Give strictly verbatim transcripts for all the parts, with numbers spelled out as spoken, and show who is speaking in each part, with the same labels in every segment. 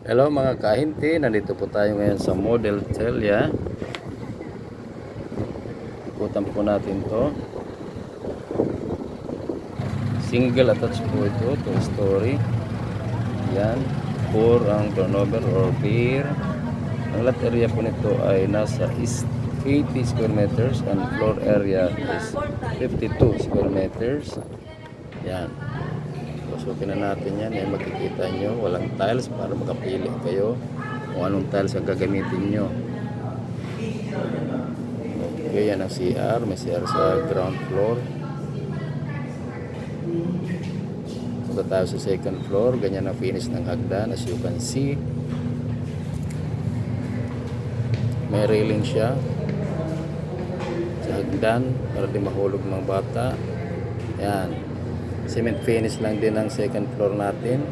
Speaker 1: Hello mga kahinti, nandito po tayo ngayon sa Model Telia. Ikutan po natin to. Single attached po ito, two story. Yan, four ang turnover or beer. Ang lot area po nito ay nasa eighty square meters and floor area is fifty-two square meters. Yan. Pasukin na natin yan. Yan makikita nyo. Walang tiles para makapili kayo kung anong tiles ang gagamitin nyo. Okay, yan ang C R. May C R sa ground floor. Punta tayo sa second floor. Ganyan ang finish ng hagdan as you can see. May railing siya sa hagdan para di mahulog ng bata. Yan. Cement finish lang din ang second floor natin.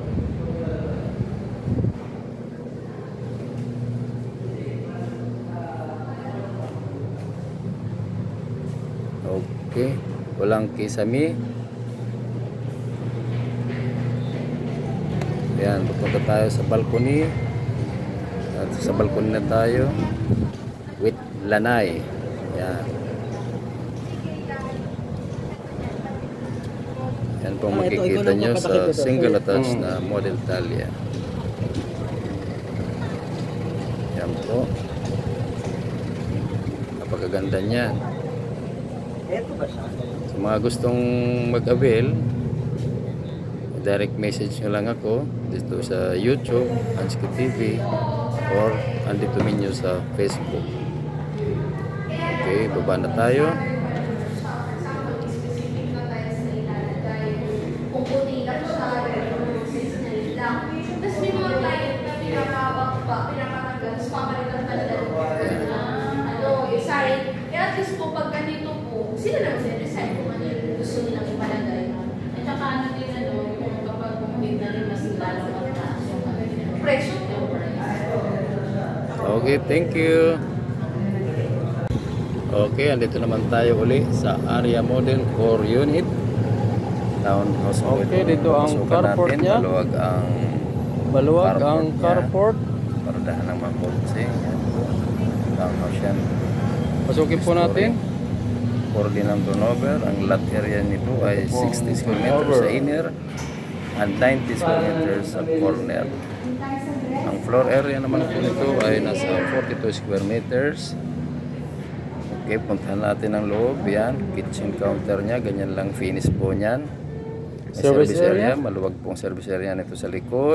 Speaker 1: Okay, walang kisame. Yan, pupunta tayo sa balcony. At sa balcony na tayo with lanay. Yan. Yan pong
Speaker 2: Ah, ito,
Speaker 1: makikita
Speaker 2: ikaw
Speaker 1: nyo
Speaker 2: lang
Speaker 1: sa
Speaker 2: makapakita,
Speaker 1: single
Speaker 2: sir.
Speaker 1: attached
Speaker 2: Mm.
Speaker 1: na Model Telia. Yan po. Napakaganda niyan.
Speaker 2: Ito ba siya?
Speaker 1: Sa mga gustong mag-avail, direct message nyo lang ako dito sa YouTube, Hanski T V, or andito ninyo sa Facebook. Okay, baba na tayo.
Speaker 3: Tapos may mga client na pinakabak pa, pinakatanggal, tapos papalitan pa nila. Ano, eh, sorry. Eh, at least po, pag ganito po, sila naman din-decide kung ano yung gusto nilang ipalagay. At saka ano din, ano, kung kapag bumalik na rin, mas lalo magtaas yung presyo po.
Speaker 1: Okay, thank you. Okay, andito naman tayo uli sa area model four unit. Townhouse po
Speaker 2: Okay,
Speaker 1: ito.
Speaker 2: dito ang
Speaker 1: Pasukan
Speaker 2: carport
Speaker 1: natin.
Speaker 2: niya.
Speaker 1: Maluwag ang
Speaker 2: Maluwag ang
Speaker 1: niya.
Speaker 2: carport.
Speaker 1: Paradahan ng mga kotse. Yan po. Townhouse yan.
Speaker 2: Pasukin po natin.
Speaker 1: four din ang turnover. Ang lot area nito ay
Speaker 2: Ito po ang
Speaker 1: sixty square meters
Speaker 2: turnover.
Speaker 1: sa inner and ninety square meters sa corner. Ang floor area naman po nito ay nasa forty-two square meters. Okay, puntahan natin ang loob. Yan, kitchen counter niya. Ganyan lang finish po niyan. May
Speaker 2: Service area.
Speaker 1: Maluwag pong service area nito sa likod.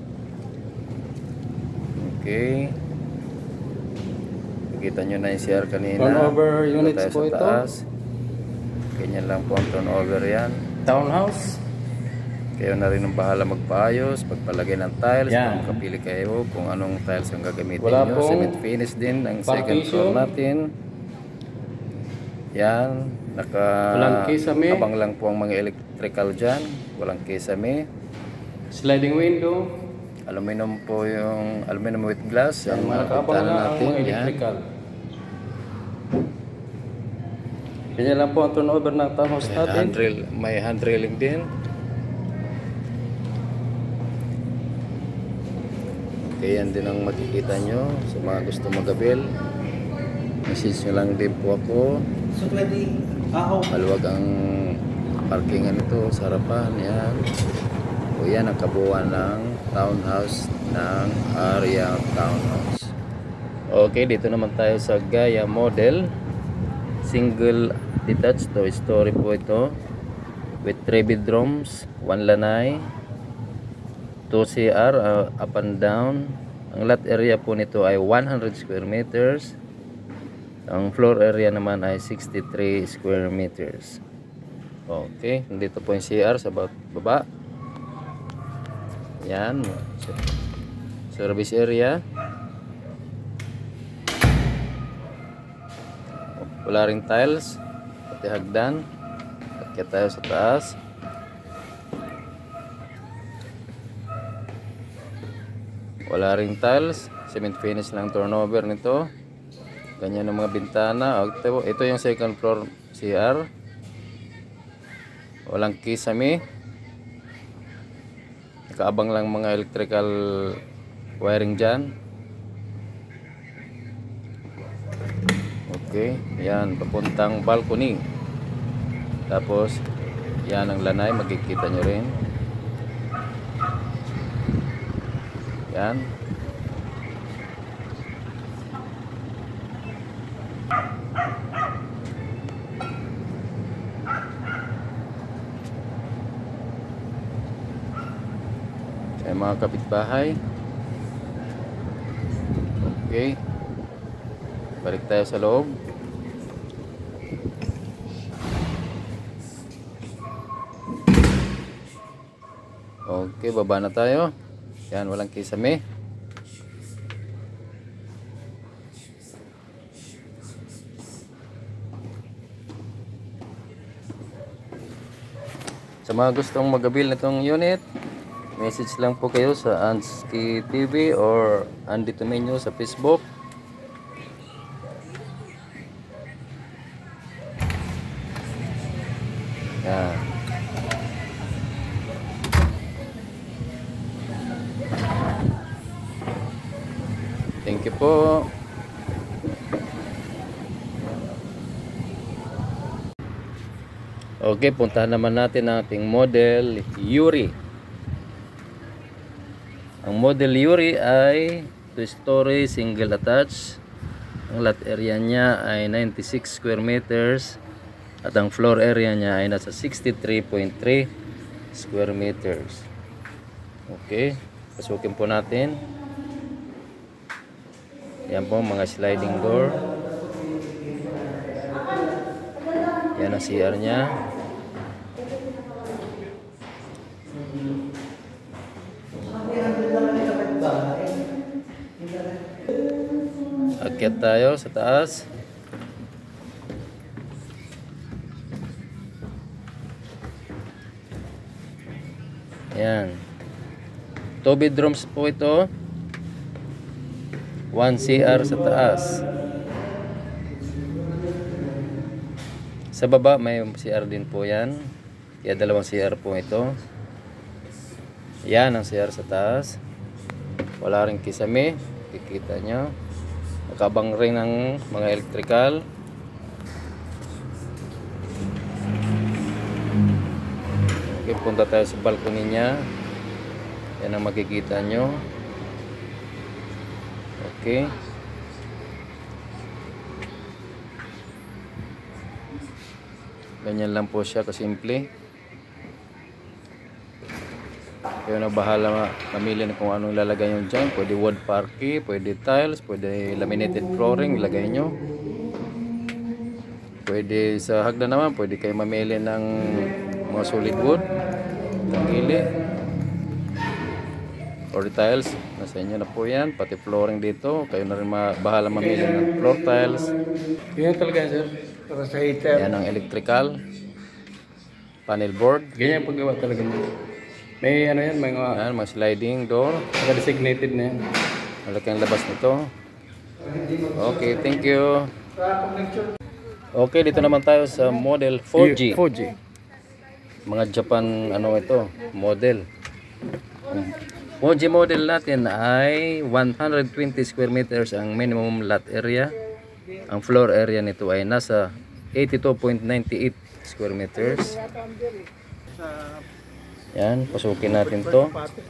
Speaker 1: Okay. Nakita nyo na yung C R kanina.
Speaker 2: Turnover
Speaker 1: Punta
Speaker 2: units
Speaker 1: tayo
Speaker 2: po
Speaker 1: sa
Speaker 2: ito.
Speaker 1: taas. Ganyan lang po ang turnover yan.
Speaker 2: Townhouse.
Speaker 1: Kayo na rin ang bahala magpaayos, pagpalagay ng tiles,
Speaker 2: Yan.
Speaker 1: kung kapili kayo kung anong tiles ang gagamitin
Speaker 2: Wala
Speaker 1: nyo.
Speaker 2: pong
Speaker 1: Cement finish din ang second
Speaker 2: partition.
Speaker 1: floor natin. Yan, naka
Speaker 2: Walang kisame.
Speaker 1: abang lang po ang mga electrical dyan. Walang kisame.
Speaker 2: Sliding window.
Speaker 1: Aluminum po yung aluminum with glass.
Speaker 2: Yan,
Speaker 1: Ang mga
Speaker 2: nakakabang
Speaker 1: bintana
Speaker 2: na ang
Speaker 1: natin.
Speaker 2: mga
Speaker 1: Yan.
Speaker 2: electrical. Ganyan lang po ang turnover ng townhouse
Speaker 1: May
Speaker 2: natin.
Speaker 1: handrail, may handrailing din. Okay, yan din ang makikita nyo sa mga gusto mag-avail. Message nyo lang din po ako.
Speaker 2: So pwede, ah,
Speaker 1: Maluwag ang parkingan nito sa harapan. Yan. O yan ang kabuuan ng townhouse ng area townhouse. Okay, dito naman tayo sa Gaia model. Single detached to story po ito. With three bedrooms, one lanay, two C R uh, up and down. Ang lot area po nito ay one hundred square meters. Ang floor area naman ay sixty-three square meters. Okay, dito po yung C R sa baba. Yan. Service area. Wala ring tiles, pati hagdan. Akyat tayo sa taas. Wala ring tiles, cement finish lang turnover nito. Ganyan ang mga bintana. Ito, ito yung second floor C R. Walang kisame. Nakaabang lang mga electrical wiring dyan. Okay, yan, papuntang balcony. Tapos yan ang lanay, makikita nyo rin. Yan. Ay mga kapitbahay. Okay, balik tayo sa loob. Okay, baba na tayo. Yan, walang kisame. Sa mga gustong mag-avail nitong unit, message lang po kayo sa Anski T V or Andy Tumenyo sa Facebook. Yan. Thank you po. Okay, puntahan naman natin ang ating model Yuri. Ang model Yuri ay two-story single attached. Ang lot area niya ay ninety-six square meters at ang floor area niya ay nasa sixty-three point three square meters. Okay, pasukin po natin. Yan po mga sliding door. Yan ang C R niya. Akyat tayo sa taas. Yan. Two bedrooms po ito. One C R sa taas. Sa baba may C R din po yan. Kaya dalawang C R po ito. Yan ang C R sa taas. Wala rin kisame. Kikita nyo. Nakabang rin ng mga electrical. Okay, punta tayo sa balcony niya. Yan ang makikita nyo. Okay. Ganyan lang po siya kasimple. Kayo na bahala mamili na kung anong ilalagay nyo dyan. Pwede wood parquet, pwede tiles, pwede laminated flooring ilagay nyo. Pwede sa hagdan naman, pwede kayo mamili ng mga solid wood, tangili, or tiles. Nasa inyo na po yan. Pati flooring dito, kayo na rin bahala mamili ng floor tiles.
Speaker 2: Ganyan talaga, sir. Para sa heater.
Speaker 1: Yan ang electrical panel board.
Speaker 2: Ganyan paggawa talaga mo. May ano yan, may mga
Speaker 1: Yan, mga sliding door.
Speaker 2: designated na yan.
Speaker 1: Malaki ang labas nito. Okay, thank you. Okay, dito naman tayo sa model four G.
Speaker 2: four G.
Speaker 1: Mga Japan ano ito, model. four G model natin ay one hundred twenty square meters ang minimum lot area. Ang floor area nito ay nasa eighty-two point nine eight square meters. Yan, pasukin natin to.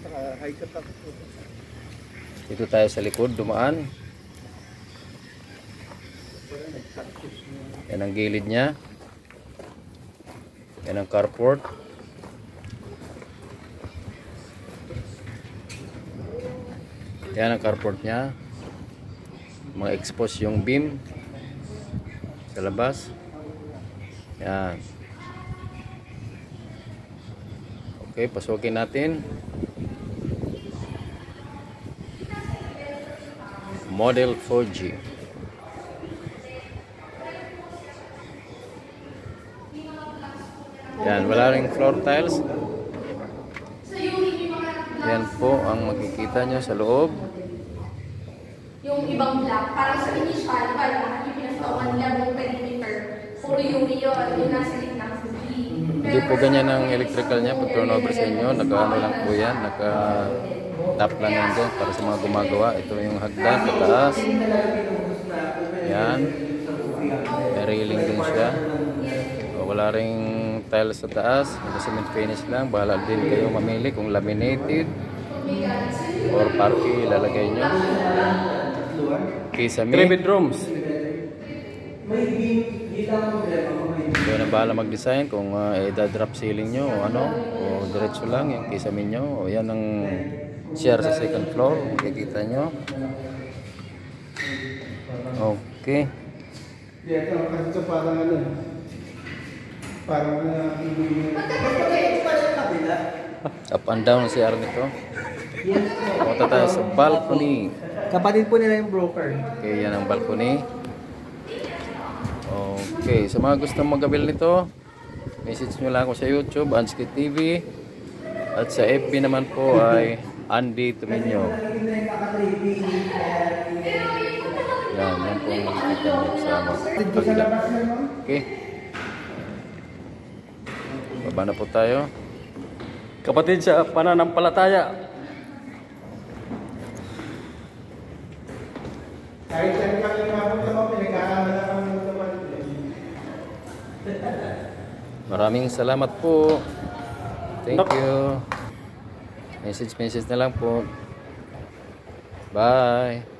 Speaker 1: Dito tayo sa likod, dumaan. Yan ang gilid niya. Yan ang carport. Yan ang carport niya. Mga expose yung beam sa labas. Yan. Okay, pasukin natin. Model four G. Yan, wala ring floor tiles. Yan po ang makikita nyo sa loob.
Speaker 3: Yung ibang block, parang sa initial, parang yung pinastawan nila ng perimeter. Puro yung yun, yung nasa gitna sa G.
Speaker 1: Hindi po ganyan ang electrical niya. Pag turnover sa inyo, naka ano lang po yan, naka setup lang yan dyan para sa mga gumagawa. Ito yung hagdan pataas. Yan. May railing din siya. O, wala ring tiles sa taas. Cement finish lang. Bahala din kayo mamili kung laminated or parquet ilalagay nyo. Kisame.
Speaker 2: Three bedrooms.
Speaker 1: Kayo na bahala mag-design kung uh, i-drop ceiling nyo o ano, o diretso lang yung kisame nyo. O yan ang share sa second floor, makikita nyo. Okay.
Speaker 2: Ito, kasi ito parang ano, parang
Speaker 1: Up and down si R nito. Punta tayo sa balcony.
Speaker 4: Kapatid po nila yung broker.
Speaker 1: Okay, yan ang balcony. Okay, sa mga gustong mag-avail nito, message nyo lang ako sa YouTube, Anski T V. At sa F B naman po ay Andy Tuminyo. Yan, yan po ang makikita nyo sa magpagla. Okay. Baba na po tayo.
Speaker 2: kapatid sa pananampalataya.
Speaker 4: Kahit saan ka lang mapunta mo, pinag-aaral ka ng naman.
Speaker 1: Maraming salamat po. Thank you. Message message na lang po. Bye.